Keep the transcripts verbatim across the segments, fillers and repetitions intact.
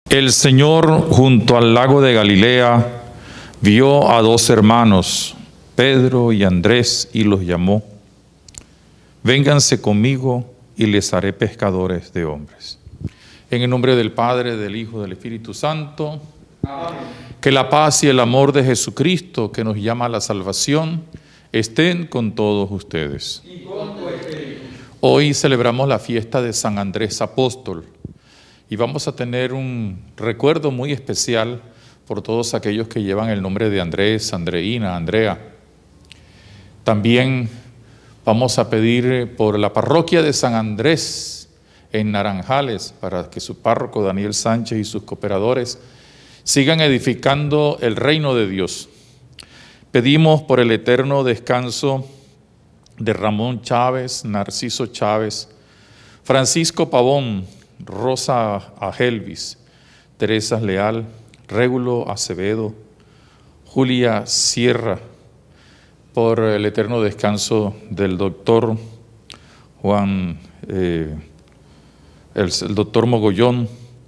El Señor, junto al lago de Galilea, vio a dos hermanos, Pedro y Andrés, y los llamó: vénganse conmigo y les haré pescadores de hombres. En el nombre del Padre, del Hijo, del Espíritu Santo. Amén. Que la paz y el amor de Jesucristo, que nos llama a la salvación, estén con todos ustedes. Y con tu espíritu. Hoy celebramos la fiesta de San Andrés Apóstol y vamos a tener un recuerdo muy especial por todos aquellos que llevan el nombre de Andrés, Andreina, Andrea. También vamos a pedir por la parroquia de San Andrés en Naranjales, para que su párroco Daniel Sánchez y sus cooperadores sigan edificando el reino de Dios. Pedimos por el eterno descanso de Ramón Chávez, Narciso Chávez, Francisco Pavón, Rosa Agelvis, Teresa Leal, Régulo Acevedo, Julia Sierra, por el eterno descanso del doctor Juan, eh, el, el doctor Mogollón,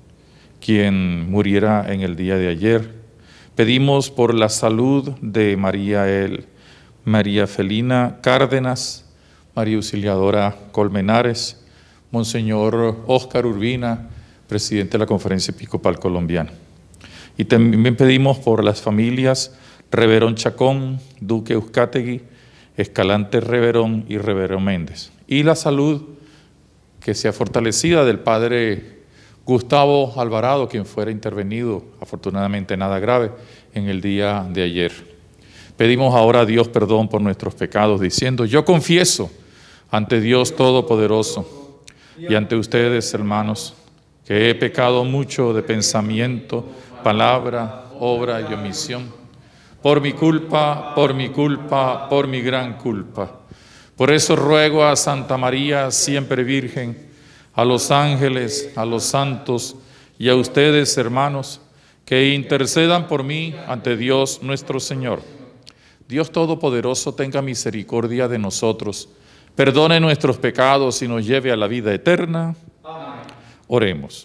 quien muriera en el día de ayer. Pedimos por la salud de María, el, María Felina Cárdenas, María Auxiliadora Colmenares, Monseñor Óscar Urbina, presidente de la Conferencia Episcopal Colombiana. Y también pedimos por las familias Reverón Chacón, Duque Uzcategui, Escalante Reverón y Reverón Méndez. Y la salud que sea fortalecida del padre Gustavo Alvarado, quien fuera intervenido, afortunadamente nada grave, en el día de ayer. Pedimos ahora a Dios perdón por nuestros pecados, diciendo: yo confieso ante Dios Todopoderoso y ante ustedes, hermanos, que he pecado mucho de pensamiento, palabra, obra y omisión, por mi culpa, por mi culpa, por mi gran culpa. Por eso ruego a Santa María, siempre Virgen, a los ángeles, a los santos y a ustedes, hermanos, que intercedan por mí ante Dios nuestro Señor. Dios Todopoderoso tenga misericordia de nosotros, perdone nuestros pecados y nos lleve a la vida eterna. Amén. Oremos.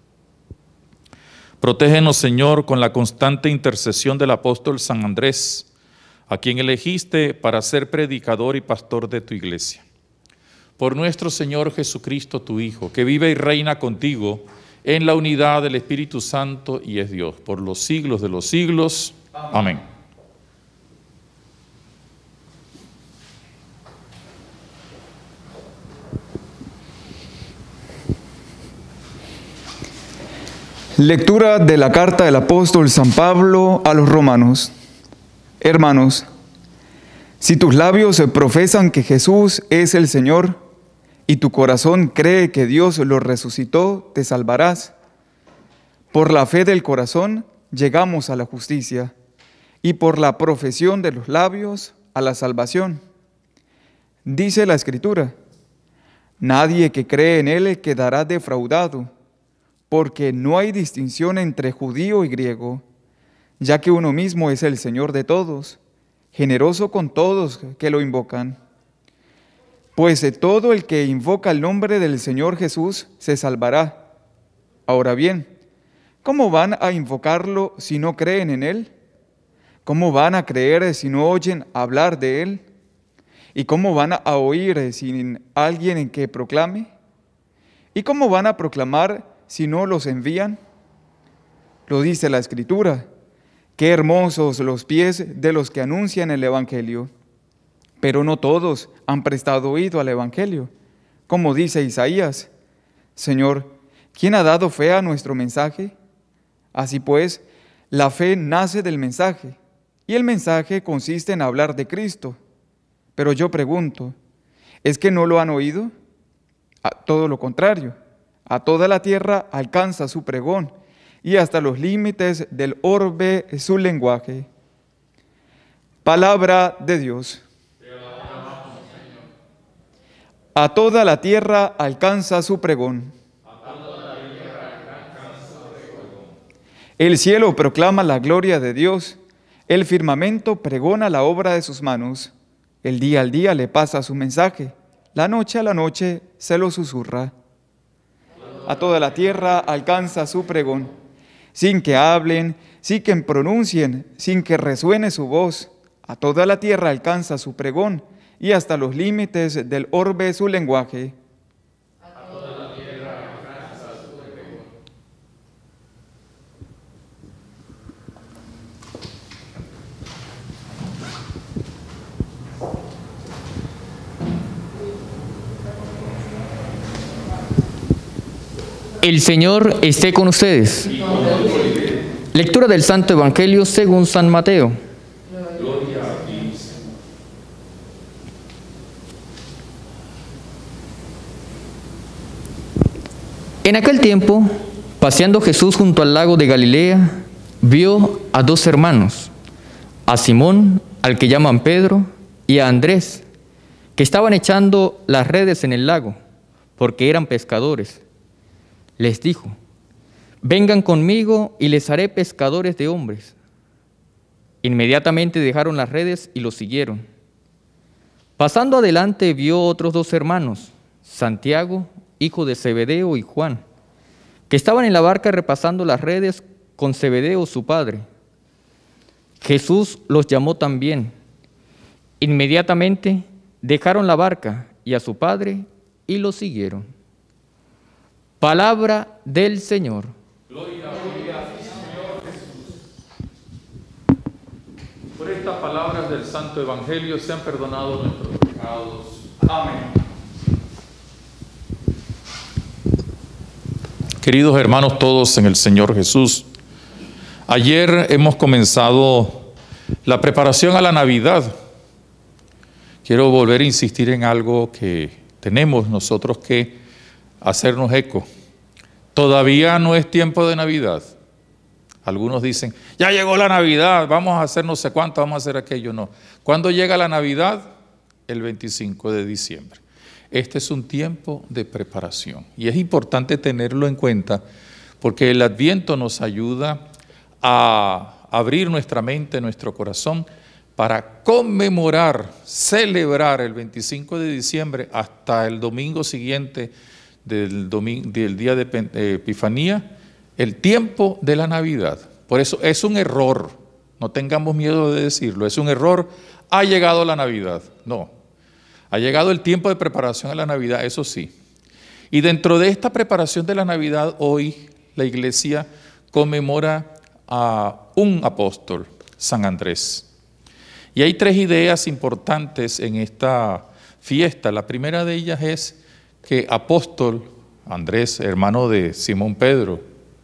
Protégenos, Señor, con la constante intercesión del apóstol San Andrés, a quien elegiste para ser predicador y pastor de tu iglesia. Por nuestro Señor Jesucristo, tu Hijo, que vive y reina contigo en la unidad del Espíritu Santo y es Dios, por los siglos de los siglos. Amén. Amén. Lectura de la carta del apóstol San Pablo a los romanos. Hermanos, si tus labios profesan que Jesús es el Señor y tu corazón cree que Dios lo resucitó, te salvarás. Por la fe del corazón llegamos a la justicia y por la profesión de los labios a la salvación. Dice la Escritura: nadie que cree en Él quedará defraudado, porque no hay distinción entre judío y griego, ya que uno mismo es el Señor de todos, generoso con todos que lo invocan. Pues de todo el que invoca el nombre del Señor Jesús se salvará. Ahora bien, ¿cómo van a invocarlo si no creen en Él? ¿Cómo van a creer si no oyen hablar de Él? ¿Y cómo van a oír sin alguien en que proclame? ¿Y cómo van a proclamar si no los envían? Lo dice la Escritura: qué hermosos los pies de los que anuncian el Evangelio. Pero no todos han prestado oído al Evangelio. Como dice Isaías: Señor, ¿quién ha dado fe a nuestro mensaje? Así pues, la fe nace del mensaje, y el mensaje consiste en hablar de Cristo. Pero yo pregunto, ¿es que no lo han oído? A todo lo contrario. A toda la tierra alcanza su pregón, y hasta los límites del orbe su lenguaje. Palabra de Dios. A toda la tierra alcanza su pregón. El cielo proclama la gloria de Dios, el firmamento pregona la obra de sus manos. El día al día le pasa su mensaje, la noche a la noche se lo susurra. A toda la tierra alcanza su pregón, sin que hablen, sin que pronuncien, sin que resuene su voz. A toda la tierra alcanza su pregón, y hasta los límites del orbe su lenguaje. A toda la tierra alcanza su pregón. El Señor esté con ustedes. Lectura del Santo Evangelio según San Mateo. Gloria a ti, Señor. En aquel tiempo, paseando Jesús junto al lago de Galilea, vio a dos hermanos, a Simón, al que llaman Pedro, y a Andrés, que estaban echando las redes en el lago, porque eran pescadores. Les dijo: vengan conmigo y les haré pescadores de hombres. Inmediatamente dejaron las redes y los siguieron. Pasando adelante vio otros dos hermanos, Santiago, hijo de Zebedeo, y Juan, que estaban en la barca repasando las redes con Zebedeo su padre. Jesús los llamó también. Inmediatamente dejaron la barca y a su padre y los siguieron. Palabra del Señor. Gloria a ti, Señor Jesús. Por estas palabras del Santo Evangelio sean perdonados nuestros pecados. Amén. Queridos hermanos todos en el Señor Jesús, ayer hemos comenzado la preparación a la Navidad. Quiero volver a insistir en algo que tenemos nosotros que hacernos eco. Todavía no es tiempo de Navidad. Algunos dicen, ya llegó la Navidad, vamos a hacer no sé cuánto, vamos a hacer aquello. No. ¿Cuándo llega la Navidad? El veinticinco de diciembre. Este es un tiempo de preparación y es importante tenerlo en cuenta porque el Adviento nos ayuda a abrir nuestra mente, nuestro corazón para conmemorar, celebrar el veinticinco de diciembre hasta el domingo siguiente del, domingo, del día de Epifanía, el tiempo de la Navidad. Por eso es un error, no tengamos miedo de decirlo, es un error, ha llegado la Navidad. No, ha llegado el tiempo de preparación a la Navidad, eso sí. Y dentro de esta preparación de la Navidad, hoy la Iglesia conmemora a un apóstol, San Andrés. Y hay tres ideas importantes en esta fiesta. La primera de ellas es que apóstol Andrés, hermano de Simón Pedro,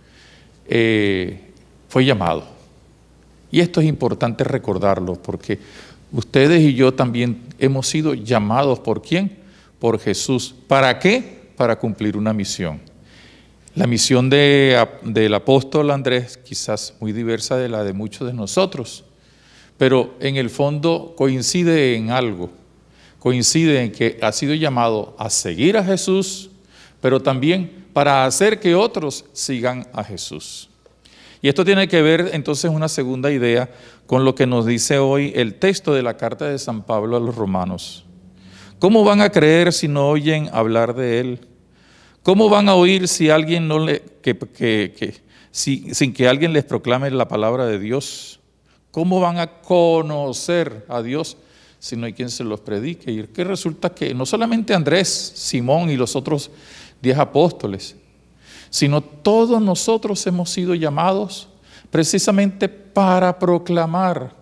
eh, fue llamado. Y esto es importante recordarlo porque ustedes y yo también hemos sido llamados ¿por quién? Por Jesús. ¿Para qué? Para cumplir una misión. La misión de, del apóstol Andrés quizás muy diversa de la de muchos de nosotros, pero en el fondo coincide en algo, coincide en que ha sido llamado a seguir a Jesús, pero también para hacer que otros sigan a Jesús. Y esto tiene que ver entonces una segunda idea con lo que nos dice hoy el texto de la carta de San Pablo a los romanos. ¿Cómo van a creer si no oyen hablar de Él? ¿Cómo van a oír si alguien no le, que, que, que, si, sin que alguien les proclame la palabra de Dios? ¿Cómo van a conocer a Dios si no hay quien se los predique? Y que resulta que no solamente Andrés, Simón y los otros diez apóstoles, sino todos nosotros hemos sido llamados precisamente para proclamar.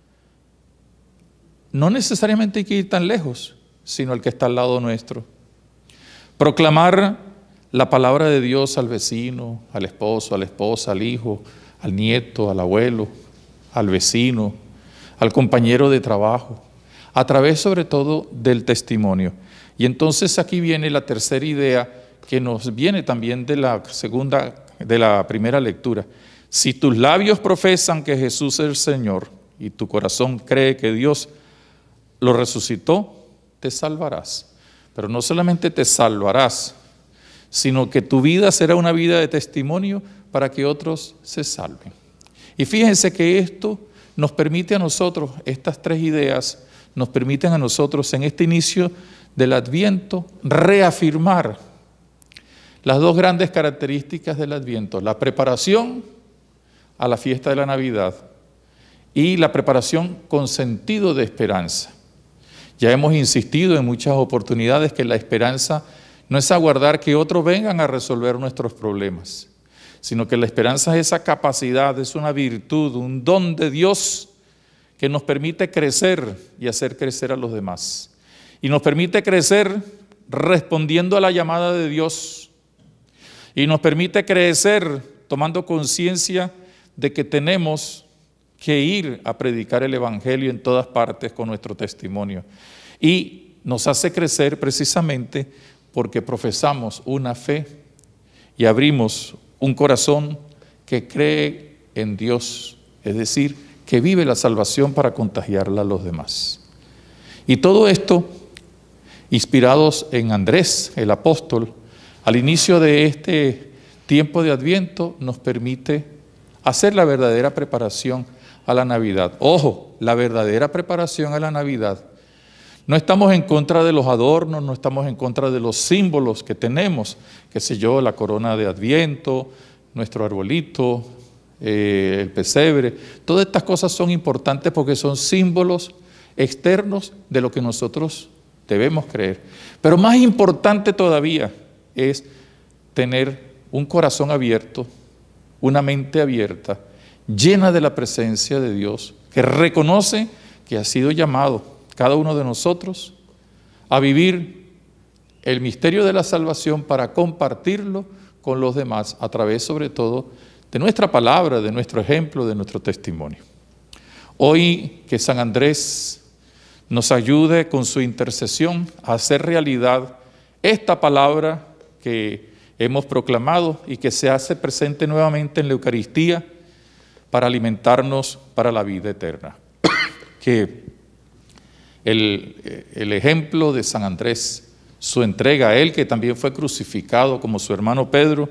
No necesariamente hay que ir tan lejos, sino el que está al lado nuestro. Proclamar la palabra de Dios al vecino, al esposo, a la esposa, al hijo, al nieto, al abuelo, al vecino, al compañero de trabajo, a través sobre todo del testimonio. Y entonces aquí viene la tercera idea que nos viene también de la segunda, de la primera lectura. Si tus labios profesan que Jesús es el Señor y tu corazón cree que Dios lo resucitó, te salvarás. Pero no solamente te salvarás, sino que tu vida será una vida de testimonio para que otros se salven. Y fíjense que esto nos permite a nosotros, estas tres ideas, nos permiten a nosotros en este inicio del Adviento reafirmar las dos grandes características del Adviento, la preparación a la fiesta de la Navidad y la preparación con sentido de esperanza. Ya hemos insistido en muchas oportunidades que la esperanza no es aguardar que otros vengan a resolver nuestros problemas, sino que la esperanza es esa capacidad, es una virtud, un don de Dios que nos permite crecer y hacer crecer a los demás. Y nos permite crecer respondiendo a la llamada de Dios. Y nos permite crecer tomando conciencia de que tenemos que ir a predicar el Evangelio en todas partes con nuestro testimonio. Y nos hace crecer precisamente porque profesamos una fe y abrimos un corazón que cree en Dios, es decir, que vive la salvación para contagiarla a los demás. Y todo esto, inspirados en Andrés, el apóstol, al inicio de este tiempo de Adviento, nos permite hacer la verdadera preparación a la Navidad. Ojo, la verdadera preparación a la Navidad. No estamos en contra de los adornos, no estamos en contra de los símbolos que tenemos, qué sé yo, la corona de Adviento, nuestro arbolito, eh, el pesebre. Todas estas cosas son importantes porque son símbolos externos de lo que nosotros debemos creer. Pero más importante todavía es tener un corazón abierto, una mente abierta, llena de la presencia de Dios, que reconoce que ha sido llamado cada uno de nosotros a vivir el misterio de la salvación para compartirlo con los demás a través sobre todo de nuestra palabra, de nuestro ejemplo, de nuestro testimonio. Hoy que San Andrés nos ayude con su intercesión a hacer realidad esta palabra que hemos proclamado y que se hace presente nuevamente en la Eucaristía para alimentarnos para la vida eterna. Que el, el ejemplo de San Andrés, su entrega a él, que también fue crucificado como su hermano Pedro,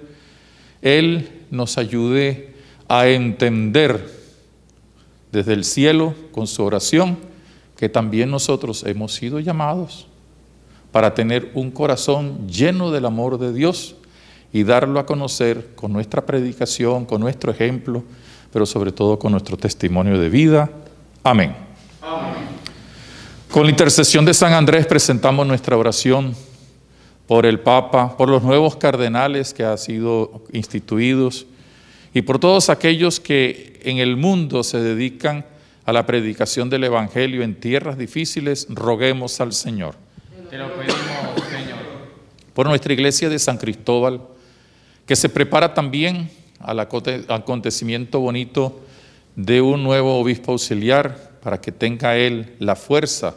él nos ayude a entender desde el cielo con su oración que también nosotros hemos sido llamados para tener un corazón lleno del amor de Dios y darlo a conocer con nuestra predicación, con nuestro ejemplo, pero sobre todo con nuestro testimonio de vida. Amén. Amén. Con la intercesión de San Andrés presentamos nuestra oración por el Papa, por los nuevos cardenales que han sido instituidos y por todos aquellos que en el mundo se dedican a la predicación del Evangelio en tierras difíciles. Roguemos al Señor. Te lo pedimos, Señor. Por nuestra iglesia de San Cristóbal, que se prepara también al acontecimiento bonito de un nuevo obispo auxiliar para que tenga él la fuerza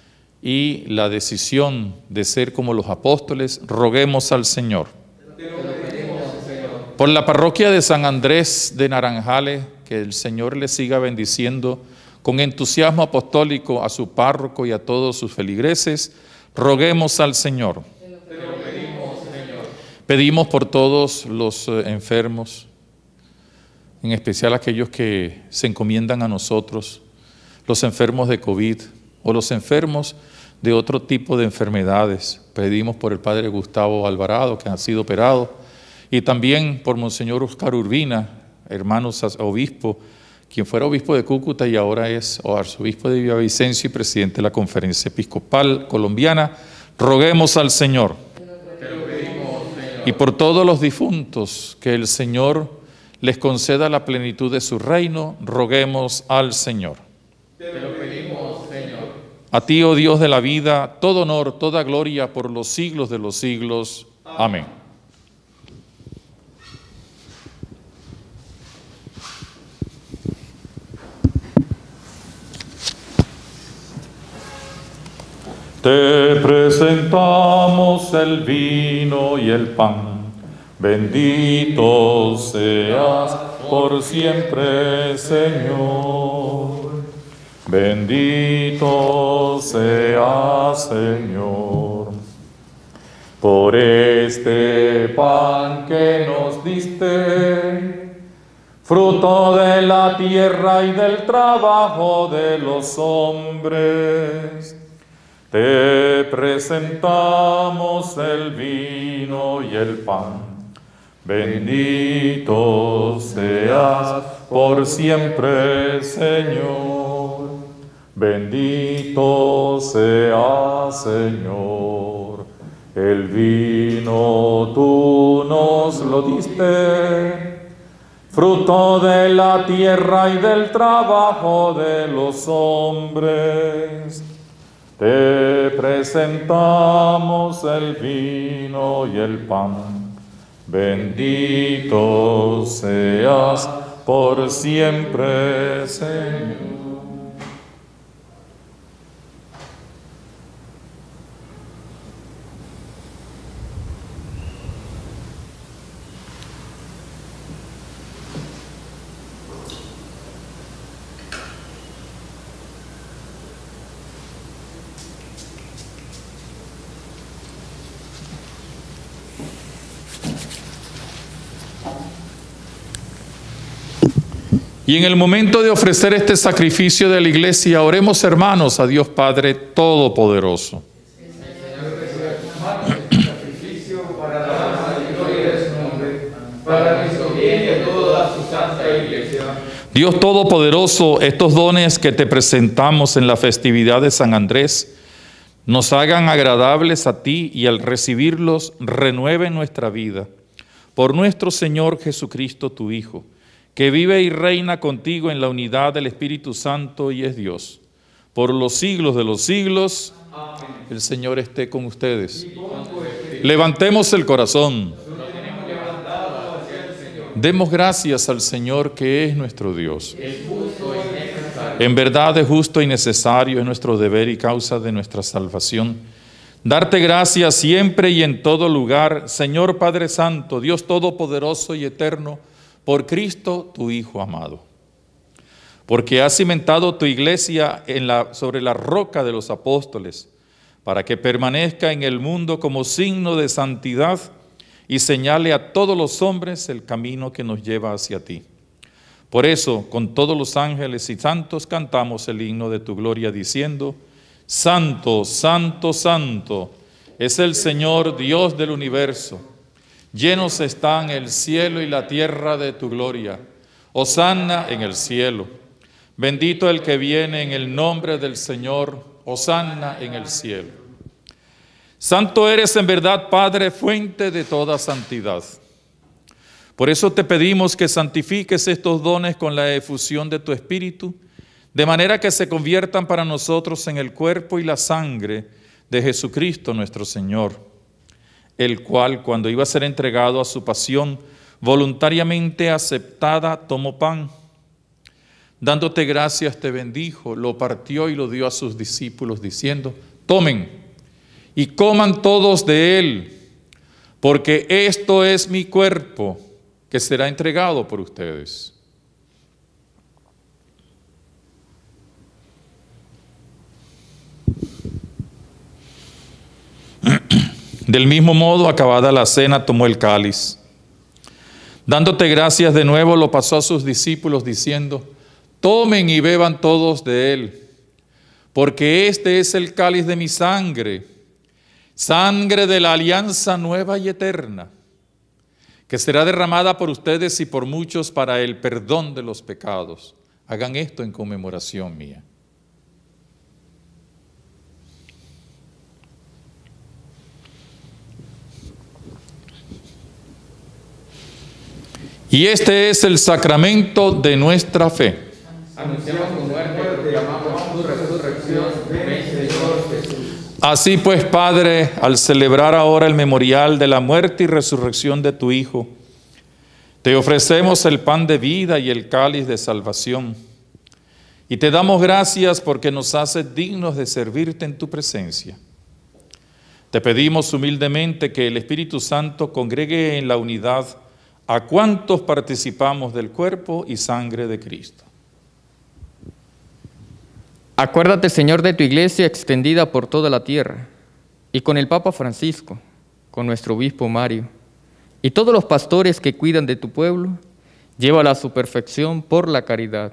y la decisión de ser como los apóstoles. Roguemos al Señor. Te lo pedimos, Señor. Por la parroquia de San Andrés de Naranjales, que el Señor le siga bendiciendo con entusiasmo apostólico a su párroco y a todos sus feligreses. Roguemos al Señor. Te lo pedimos, Señor. Pedimos por todos los eh, enfermos, en especial aquellos que se encomiendan a nosotros, los enfermos de COVID o los enfermos de otro tipo de enfermedades. Pedimos por el Padre Gustavo Alvarado, que ha sido operado, y también por Monseñor Oscar Urbina, hermano obispo, quien fuera obispo de Cúcuta y ahora es arzobispo de Villavicencio y presidente de la Conferencia Episcopal Colombiana. Roguemos al Señor. Te lo pedimos, Señor. Y por todos los difuntos, que el Señor les conceda la plenitud de su reino. Roguemos al Señor. Te lo pedimos, Señor. A ti, oh Dios de la vida, todo honor, toda gloria por los siglos de los siglos. Amén. Te presentamos el vino y el pan. Bendito seas por siempre, Señor. Bendito seas, Señor. Por este pan que nos diste, fruto de la tierra y del trabajo de los hombres, te presentamos el vino y el pan. Bendito seas por siempre, Señor. Bendito seas, Señor. El vino tú nos lo diste, fruto de la tierra y del trabajo de los hombres. Te presentamos el vino y el pan. Bendito seas por siempre, Señor. Y en el momento de ofrecer este sacrificio de la iglesia, oremos, hermanos, a Dios Padre Todopoderoso. Dios Todopoderoso, estos dones que te presentamos en la festividad de San Andrés, nos hagan agradables a ti y al recibirlos renueven nuestra vida. Por nuestro Señor Jesucristo, tu Hijo, que vive y reina contigo en la unidad del Espíritu Santo y es Dios, por los siglos de los siglos. Amén. El Señor esté con ustedes. Levantemos el corazón. Demos gracias al Señor, que es nuestro Dios. En verdad es justo y necesario, es nuestro deber y causa de nuestra salvación. Darte gracias siempre y en todo lugar, Señor Padre Santo, Dios Todopoderoso y Eterno, por Cristo, tu Hijo amado. Porque has cimentado tu iglesia en la, sobre la roca de los apóstoles, para que permanezca en el mundo como signo de santidad y señale a todos los hombres el camino que nos lleva hacia ti. Por eso, con todos los ángeles y santos cantamos el himno de tu gloria diciendo: Santo, santo, santo es el Señor Dios del universo. Llenos están el cielo y la tierra de tu gloria. Hosana en el cielo. Bendito el que viene en el nombre del Señor. Hosana en el cielo. Santo eres en verdad, Padre, fuente de toda santidad. Por eso te pedimos que santifiques estos dones con la efusión de tu Espíritu, de manera que se conviertan para nosotros en el cuerpo y la sangre de Jesucristo nuestro Señor, el cual, cuando iba a ser entregado a su pasión, voluntariamente aceptada, tomó pan. Dándote gracias, te bendijo, lo partió y lo dio a sus discípulos, diciendo: tomen y coman todos de él, porque esto es mi cuerpo, que será entregado por ustedes. Del mismo modo, acabada la cena, tomó el cáliz. Dándote gracias de nuevo, lo pasó a sus discípulos diciendo: tomen y beban todos de él, porque este es el cáliz de mi sangre, sangre de la alianza nueva y eterna, que será derramada por ustedes y por muchos para el perdón de los pecados. Hagan esto en conmemoración mía. Y este es el sacramento de nuestra fe. Anunciamos tu muerte, proclamamos tu resurrección. Ven, Señor Jesús. Así pues, Padre, al celebrar ahora el memorial de la muerte y resurrección de tu Hijo, te ofrecemos el pan de vida y el cáliz de salvación. Y te damos gracias porque nos haces dignos de servirte en tu presencia. Te pedimos humildemente que el Espíritu Santo congregue en la unidad a cuantos participamos del cuerpo y sangre de Cristo. Acuérdate, Señor, de tu iglesia extendida por toda la tierra, y con el Papa Francisco, con nuestro obispo Mario, y todos los pastores que cuidan de tu pueblo, llévala a su perfección por la caridad.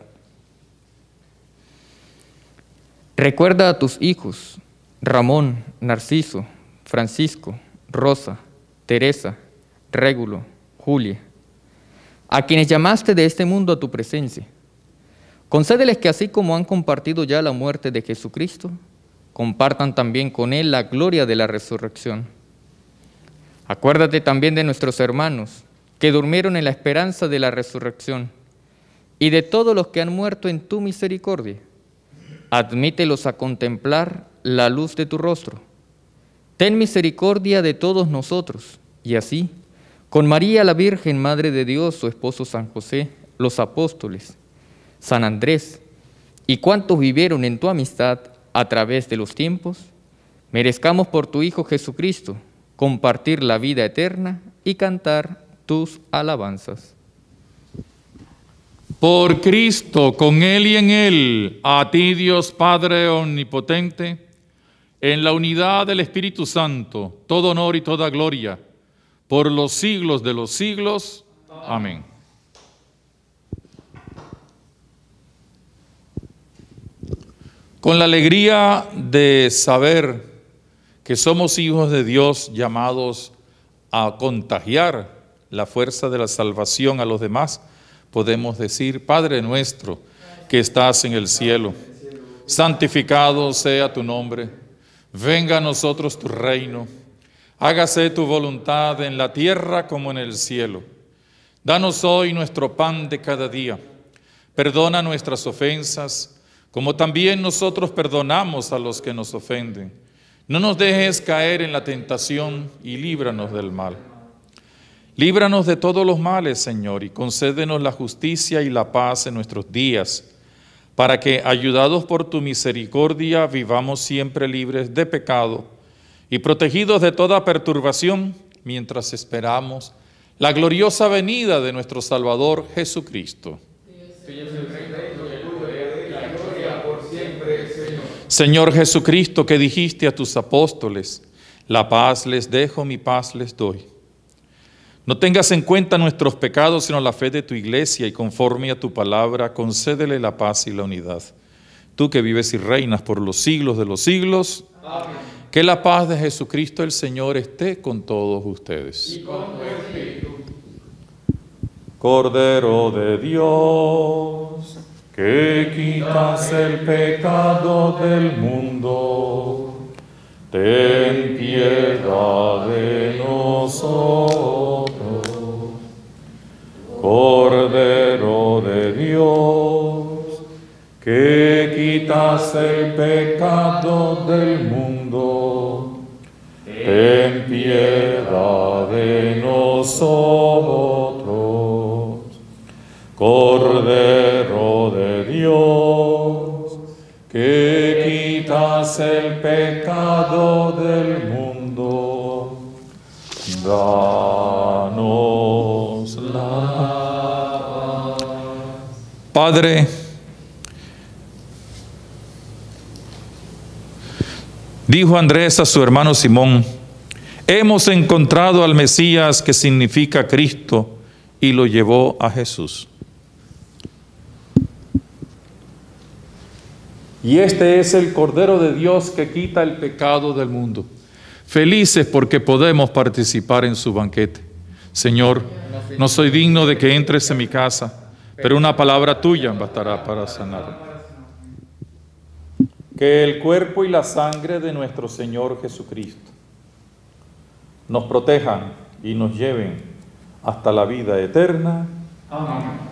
Recuerda a tus hijos, Ramón, Narciso, Francisco, Rosa, Teresa, Régulo, Julia, a quienes llamaste de este mundo a tu presencia. Concédeles que así como han compartido ya la muerte de Jesucristo, compartan también con Él la gloria de la resurrección. Acuérdate también de nuestros hermanos que durmieron en la esperanza de la resurrección y de todos los que han muerto en tu misericordia. Admítelos a contemplar la luz de tu rostro. Ten misericordia de todos nosotros, y así, con María la Virgen, Madre de Dios, su esposo San José, los apóstoles, San Andrés, y cuantos vivieron en tu amistad a través de los tiempos, merezcamos por tu Hijo Jesucristo compartir la vida eterna y cantar tus alabanzas. Por Cristo, con Él y en Él, a ti Dios Padre Omnipotente, en la unidad del Espíritu Santo, todo honor y toda gloria, por los siglos de los siglos. Amén. Con la alegría de saber que somos hijos de Dios llamados a contagiar la fuerza de la salvación a los demás, podemos decir: Padre nuestro que estás en el cielo, santificado sea tu nombre, venga a nosotros tu reino, hágase tu voluntad en la tierra como en el cielo. Danos hoy nuestro pan de cada día, perdona nuestras ofensas, como también nosotros perdonamos a los que nos ofenden. No nos dejes caer en la tentación y líbranos del mal. Líbranos de todos los males, Señor, y concédenos la justicia y la paz en nuestros días, para que, ayudados por tu misericordia, vivamos siempre libres de pecado y protegidos de toda perturbación, mientras esperamos la gloriosa venida de nuestro Salvador Jesucristo. Señor Jesucristo, que dijiste a tus apóstoles: la paz les dejo, mi paz les doy. No tengas en cuenta nuestros pecados, sino la fe de tu iglesia, y conforme a tu palabra, concédele la paz y la unidad. Tú que vives y reinas por los siglos de los siglos, amén. Que la paz de Jesucristo el Señor esté con todos ustedes. Y con tu espíritu. Cordero de Dios, que quitas el pecado del mundo, ten piedad de nosotros. Cordero de Dios, que quitas el pecado del mundo, ten piedad de nosotros. Cordero de Dios, que quitas el pecado del mundo, danos la paz. Padre, dijo Andrés a su hermano Simón: hemos encontrado al Mesías, que significa Cristo, y lo llevó a Jesús. Y este es el Cordero de Dios que quita el pecado del mundo. Felices porque podemos participar en su banquete. Señor, no soy digno de que entres en mi casa, pero una palabra tuya bastará para sanarme. Que el cuerpo y la sangre de nuestro Señor Jesucristo nos protejan y nos lleven hasta la vida eterna. Amén.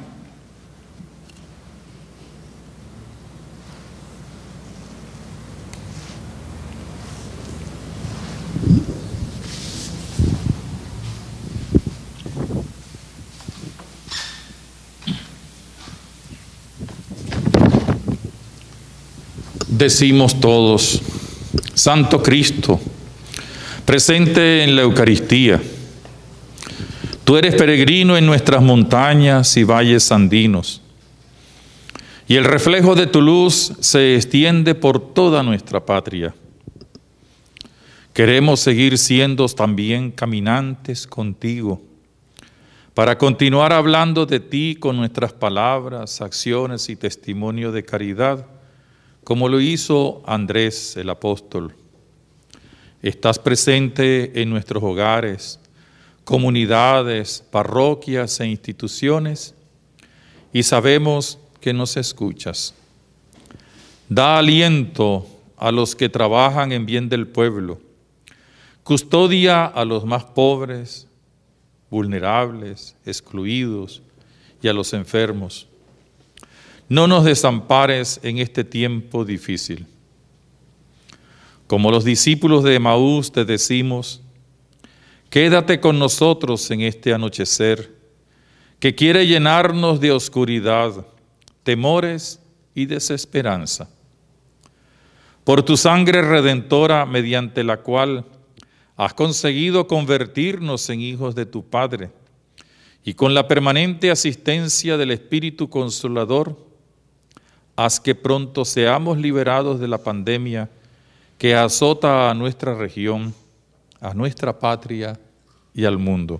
Decimos todos: Santo Cristo, presente en la Eucaristía, tú eres peregrino en nuestras montañas y valles andinos, y el reflejo de tu luz se extiende por toda nuestra patria. Queremos seguir siendo también caminantes contigo, para continuar hablando de ti con nuestras palabras, acciones y testimonio de caridad, como lo hizo Andrés el apóstol. Estás presente en nuestros hogares, comunidades, parroquias e instituciones, y sabemos que nos escuchas. Da aliento a los que trabajan en bien del pueblo. Custodia a los más pobres, vulnerables, excluidos y a los enfermos. No nos desampares en este tiempo difícil. Como los discípulos de Emaús te decimos, quédate con nosotros en este anochecer que quiere llenarnos de oscuridad, temores y desesperanza. Por tu sangre redentora, mediante la cual has conseguido convertirnos en hijos de tu Padre, y con la permanente asistencia del Espíritu Consolador, haz que pronto seamos liberados de la pandemia que azota a nuestra región, a nuestra patria y al mundo.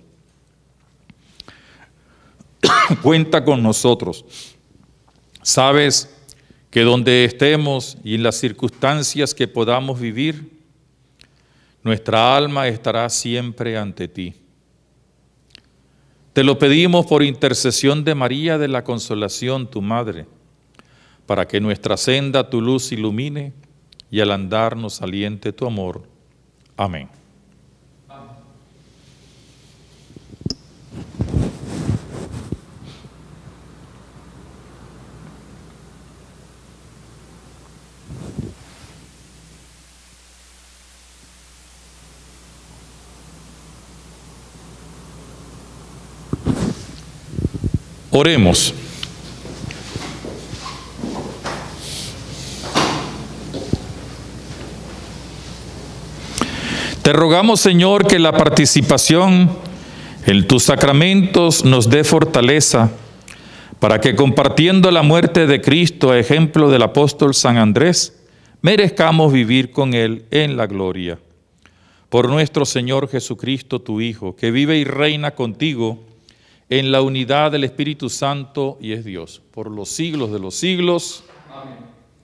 Cuenta con nosotros. Sabes que donde estemos y en las circunstancias que podamos vivir, nuestra alma estará siempre ante ti. Te lo pedimos por intercesión de María de la Consolación, tu Madre, para que nuestra senda tu luz ilumine y al andar nos aliente tu amor. Amén. Oremos. Te rogamos, Señor, que la participación en tus sacramentos nos dé fortaleza para que, compartiendo la muerte de Cristo a ejemplo del apóstol San Andrés, merezcamos vivir con Él en la gloria. Por nuestro Señor Jesucristo, tu Hijo, que vive y reina contigo en la unidad del Espíritu Santo y es Dios, por los siglos de los siglos. Amén.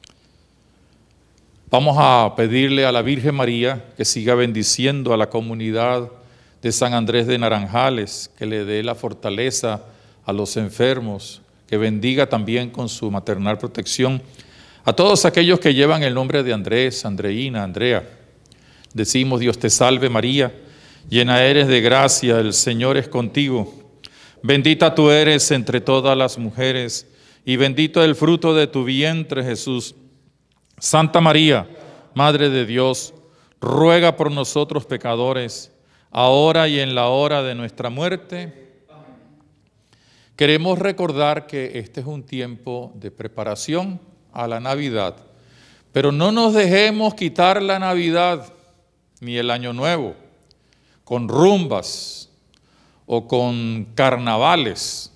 Vamos a pedirle a la Virgen María que siga bendiciendo a la comunidad de San Andrés de Naranjales, que le dé la fortaleza a los enfermos, que bendiga también con su maternal protección a todos aquellos que llevan el nombre de Andrés, Andreina, Andrea. Decimos: Dios te salve María, llena eres de gracia, el Señor es contigo. Bendita tú eres entre todas las mujeres, y bendito el fruto de tu vientre, Jesús. Santa María, Madre de Dios, ruega por nosotros pecadores, ahora y en la hora de nuestra muerte. Queremos recordar que este es un tiempo de preparación a la Navidad, pero no nos dejemos quitar la Navidad ni el Año Nuevo con rumbas o con carnavales.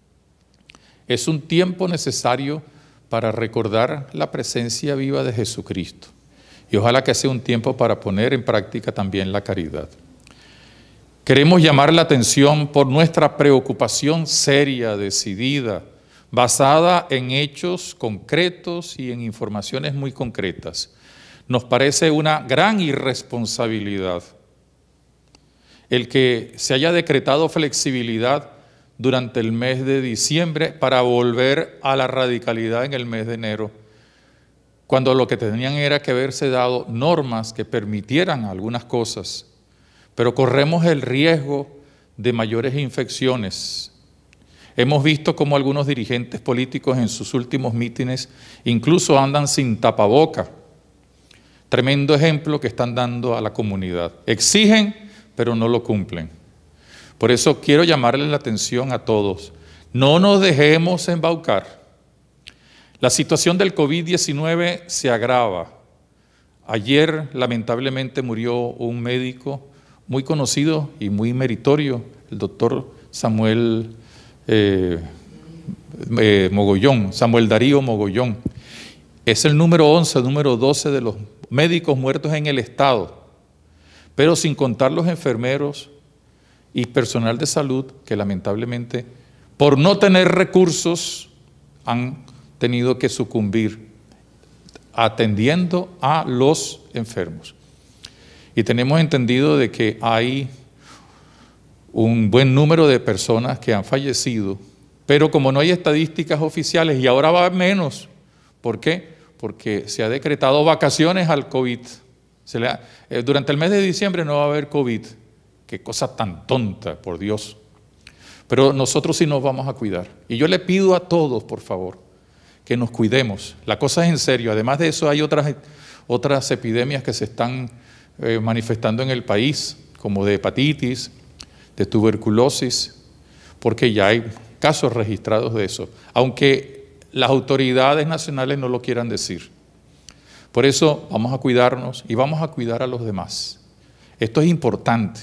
Es un tiempo necesario para recordar la presencia viva de Jesucristo. Y ojalá que sea un tiempo para poner en práctica también la caridad. Queremos llamar la atención por nuestra preocupación seria, decidida, basada en hechos concretos y en informaciones muy concretas. Nos parece una gran irresponsabilidad el que se haya decretado flexibilidad durante el mes de diciembre para volver a la radicalidad en el mes de enero, cuando lo que tenían era que haberse dado normas que permitieran algunas cosas, pero corremos el riesgo de mayores infecciones. Hemos visto cómo algunos dirigentes políticos en sus últimos mítines incluso andan sin tapaboca. Tremendo ejemplo que están dando a la comunidad. Exigen, pero no lo cumplen. Por eso quiero llamarles la atención a todos. No nos dejemos embaucar. La situación del COVID diecinueve se agrava. Ayer, lamentablemente, murió un médico muy conocido y muy meritorio, el doctor Samuel eh, eh, Mogollón, Samuel Darío Mogollón. Es el número once, número doce de los médicos muertos en el estado, pero sin contar los enfermeros y personal de salud que lamentablemente, por no tener recursos, han tenido que sucumbir atendiendo a los enfermos. Y tenemos entendido de que hay un buen número de personas que han fallecido, pero como no hay estadísticas oficiales y ahora va a haber menos, ¿por qué? Porque se ha decretado vacaciones al COVID. Se le ha, eh, durante el mes de diciembre no va a haber COVID. Qué cosa tan tonta, por Dios. Pero nosotros sí nos vamos a cuidar. Y yo le pido a todos, por favor, que nos cuidemos. La cosa es en serio. Además de eso, hay otras, otras epidemias que se están eh, manifestando en el país, como de hepatitis, de tuberculosis, porque ya hay casos registrados de eso, aunque las autoridades nacionales no lo quieran decir. Por eso vamos a cuidarnos y vamos a cuidar a los demás. Esto es importante.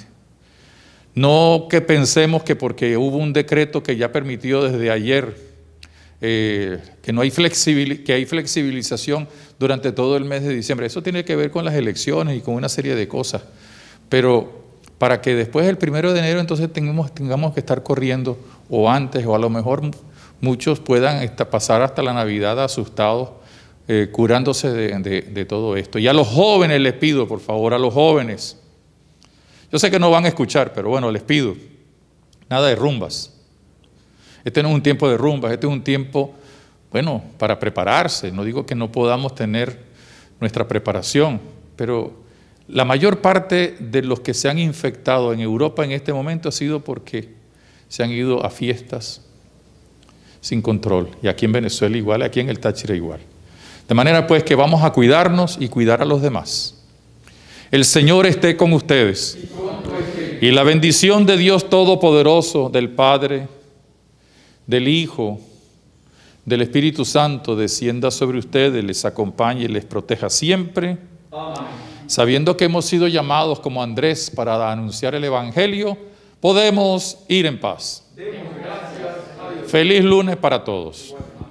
No que pensemos que porque hubo un decreto que ya permitió desde ayer eh, que no hay flexibil, que hay flexibilización durante todo el mes de diciembre. Eso tiene que ver con las elecciones y con una serie de cosas. Pero para que después del primero de enero entonces tengamos, tengamos que estar corriendo, o antes, o a lo mejor muchos puedan esta, pasar hasta la Navidad asustados, eh, curándose de, de, de todo esto. Y a los jóvenes les pido, por favor, a los jóvenes. Yo sé que no van a escuchar, pero bueno, les pido, nada de rumbas. Este no es un tiempo de rumbas, este es un tiempo, bueno, para prepararse. No digo que no podamos tener nuestra preparación, pero la mayor parte de los que se han infectado en Europa en este momento ha sido porque se han ido a fiestas sin control. Y aquí en Venezuela igual, aquí en el Táchira igual. De manera pues que vamos a cuidarnos y cuidar a los demás. El Señor esté con ustedes. Y la bendición de Dios Todopoderoso, del Padre, del Hijo, del Espíritu Santo, descienda sobre ustedes, les acompañe y les proteja siempre. Amén. Sabiendo que hemos sido llamados como Andrés para anunciar el Evangelio, podemos ir en paz. Demos gracias a Dios. Feliz lunes para todos.